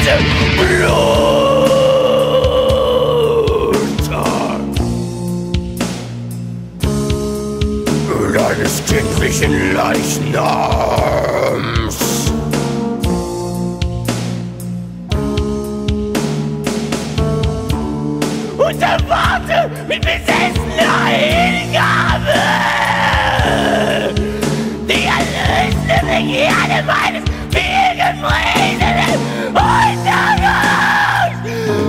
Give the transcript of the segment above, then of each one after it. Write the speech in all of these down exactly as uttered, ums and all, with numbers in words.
Blut eines kindlichen Leichnams. Und erwarte mit besessener Hingabe die erlösende Begierde meines vielgefriesenen Untergangs.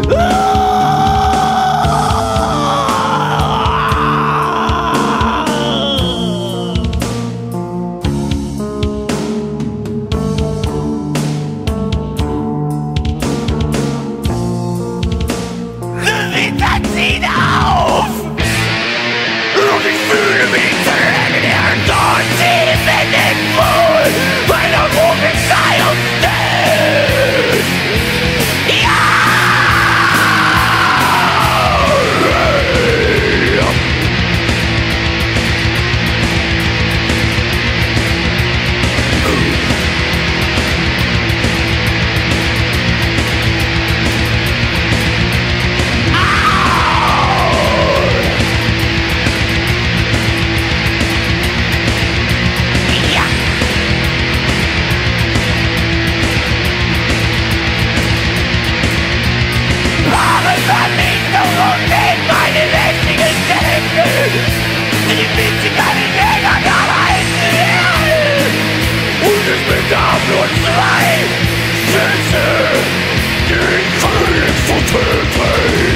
Gewitter zieht auf und ich fühle mich zurückkehren dort tief in den Mond meiner Prophezeiung steht. Ja! Vernichtung und in meine lästigen Denken, die bitte keine Jäger gehalten werden. Und es bedarf nur zwei Schüsse, den König zu töten.